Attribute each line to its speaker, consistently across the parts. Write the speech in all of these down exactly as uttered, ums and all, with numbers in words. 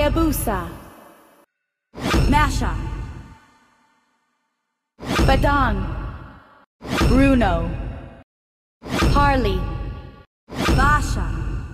Speaker 1: Hayabusa, Masha, Badang, Bruno, Harley, Basha,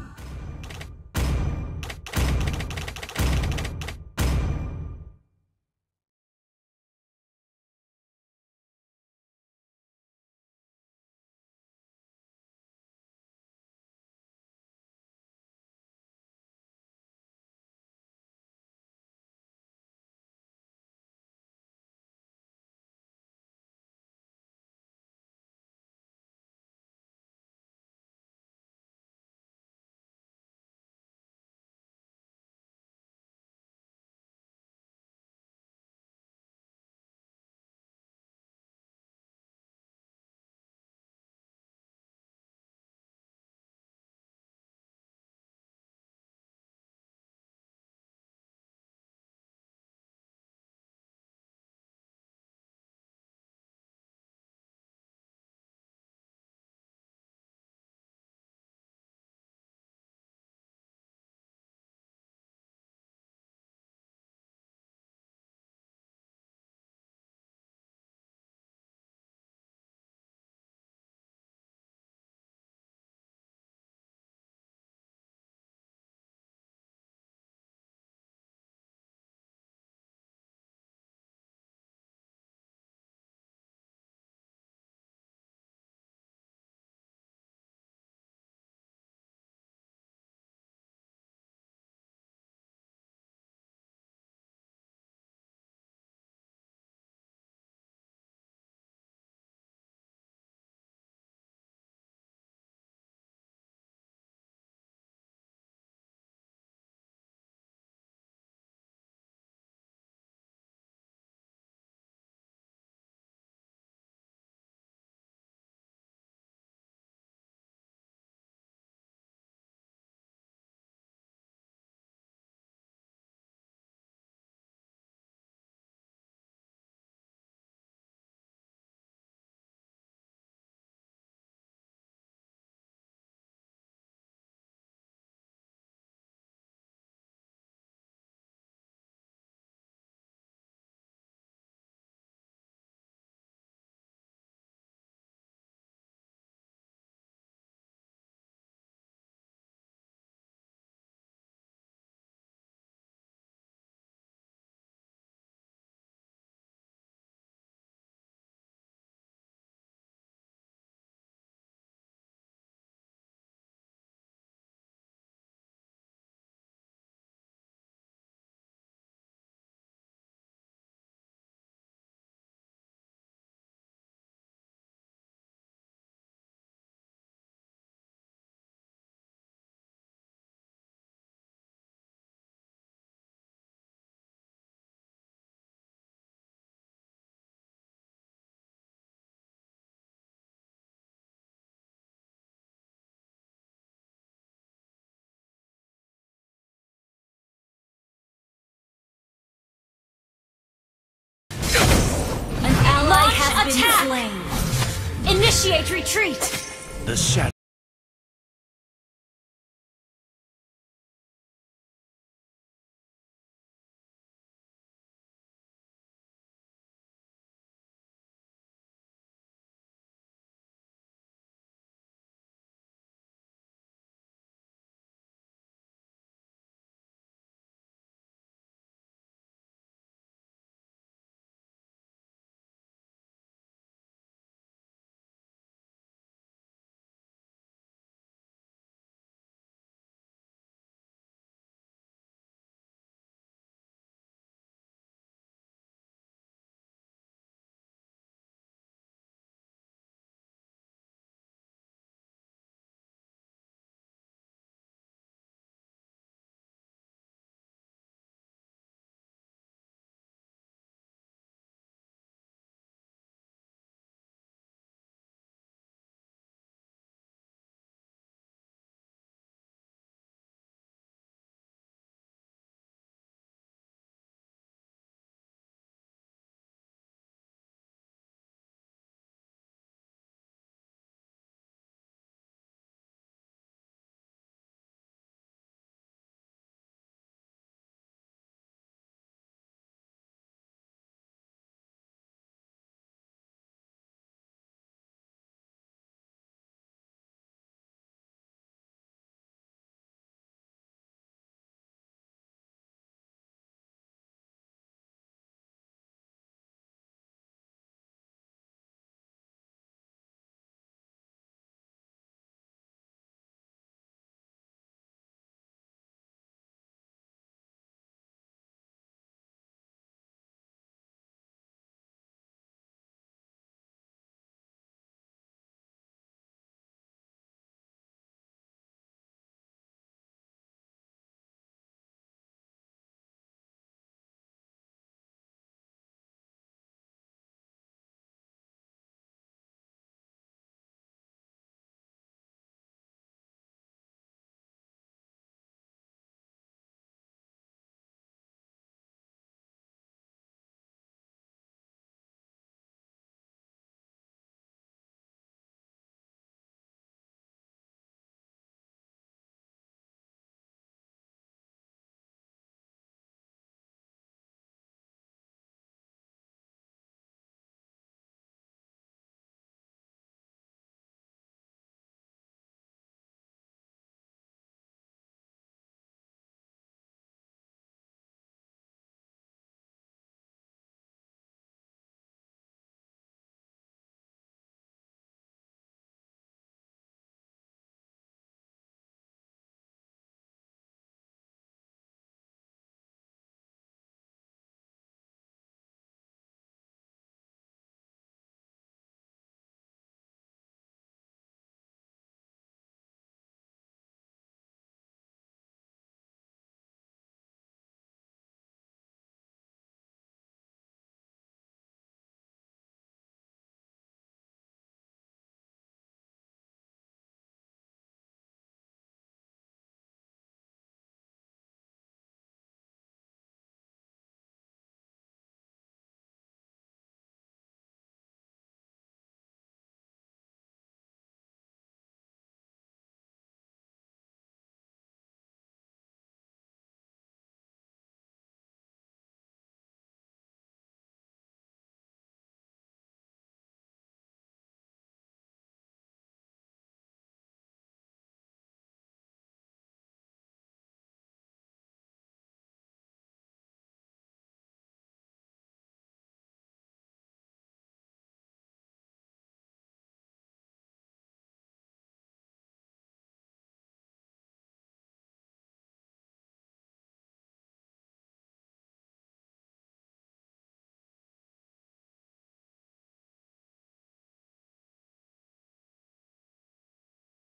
Speaker 2: Has been slain. Initiate retreat!
Speaker 3: The shadow.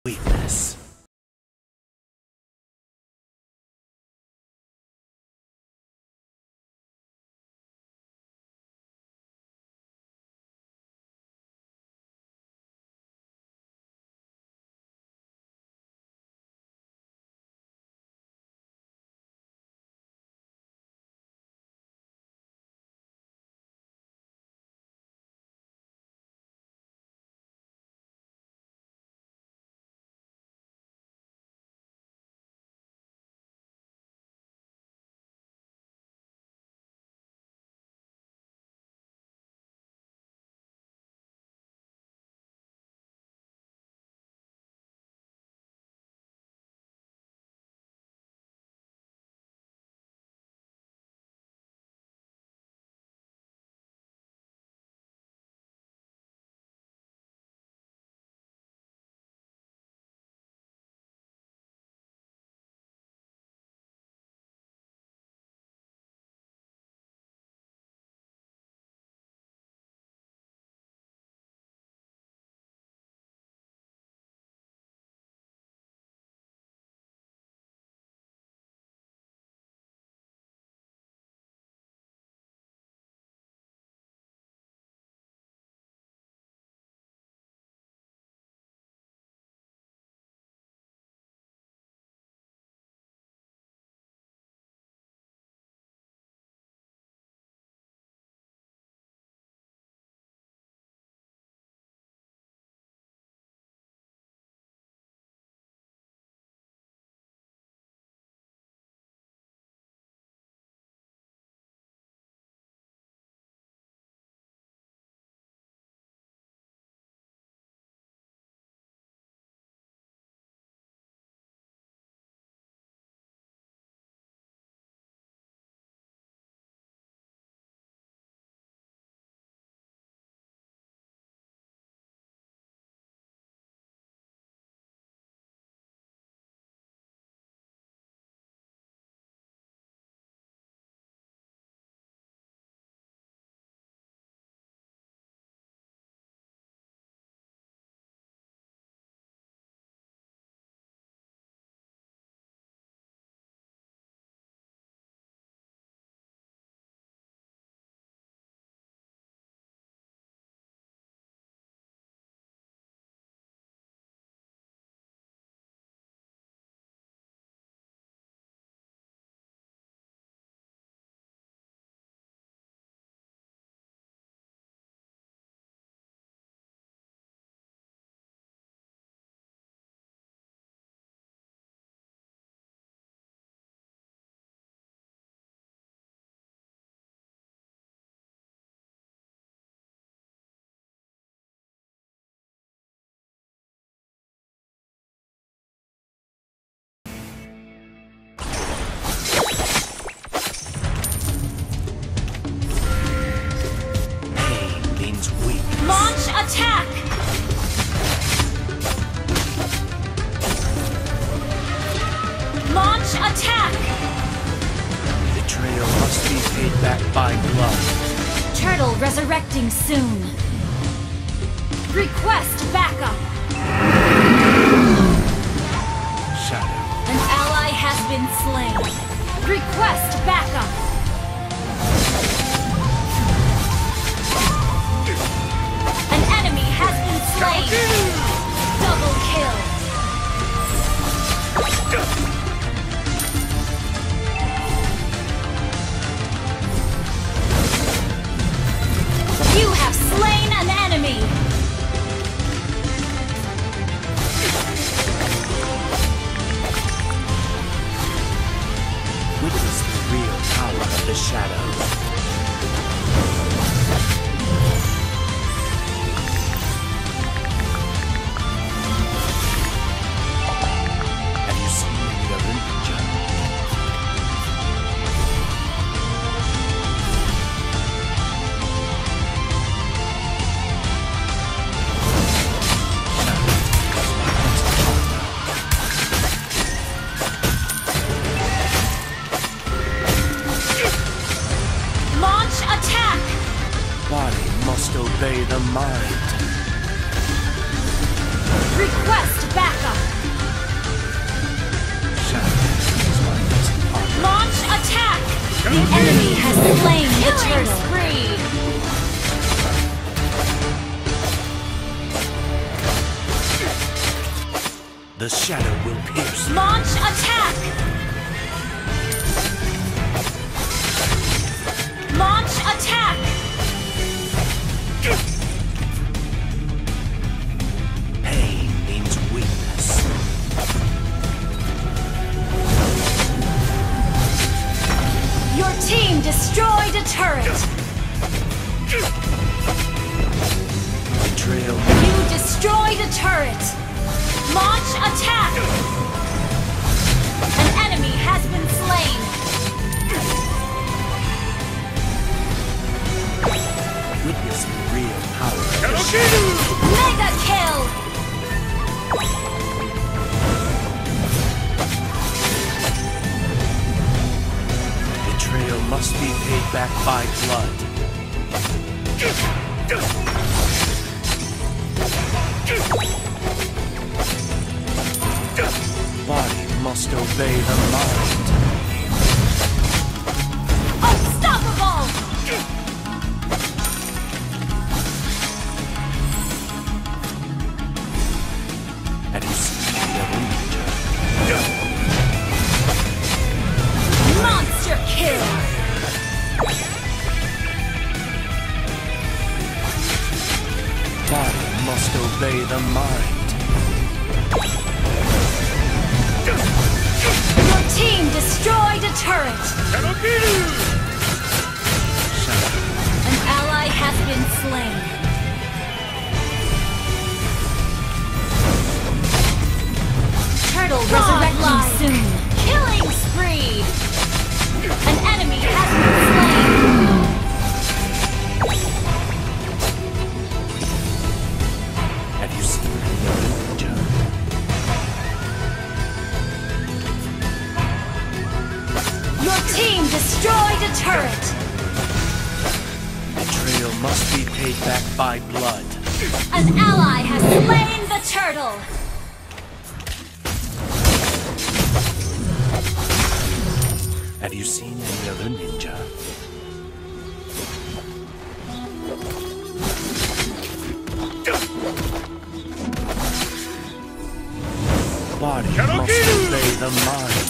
Speaker 3: weakness.
Speaker 2: Launch attack! Launch attack!
Speaker 3: Betrayal must be paid back by blood.
Speaker 2: Turtle resurrecting soon. Request backup.
Speaker 3: Shadow.
Speaker 2: An ally has been slain. Request backup. An enemy has been slain. Double kill. You have slain an enemy.
Speaker 3: Witness the real power of the shadow.
Speaker 2: The enemy has slain the turtle. Spree.
Speaker 3: The shadow will pierce.
Speaker 2: Launch attack. Launch attack.
Speaker 3: Pain means weakness.
Speaker 2: Your team destroyed a turret.
Speaker 3: Betrayal.
Speaker 2: You destroyed a turret. Launch attack. An enemy has been slain.
Speaker 3: Witness the real power of the shadow.
Speaker 2: Mega kill.
Speaker 3: Betrayal must be paid back by blood. Body must obey the mind.
Speaker 2: Unstoppable.
Speaker 3: Have you seen the other ninja?
Speaker 2: Monster kill.
Speaker 3: Body must obey the mind.
Speaker 2: Your team destroyed a turret.
Speaker 3: Shadow.
Speaker 2: An ally has been slain. Turtle resurrecting soon. Killing spree. An enemy has been slain.
Speaker 3: Have you seen the other ninja?
Speaker 2: Your team destroyed a turret.
Speaker 3: Betrayal must be paid back by blood.
Speaker 2: An ally has slain the turtle.
Speaker 3: Have you seen any other ninja? Body must obey the mind.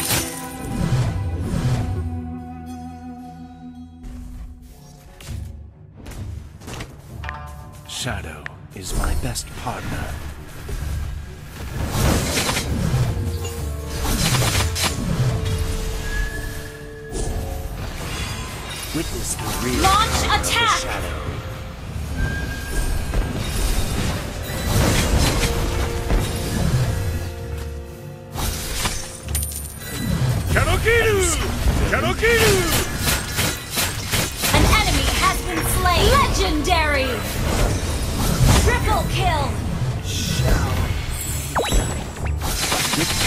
Speaker 3: Shadow is my best partner. Witness the real
Speaker 2: Launch
Speaker 3: power
Speaker 2: attack!
Speaker 3: of the shadow.
Speaker 2: An enemy has been slain. Legendary. Triple kill.
Speaker 3: Witness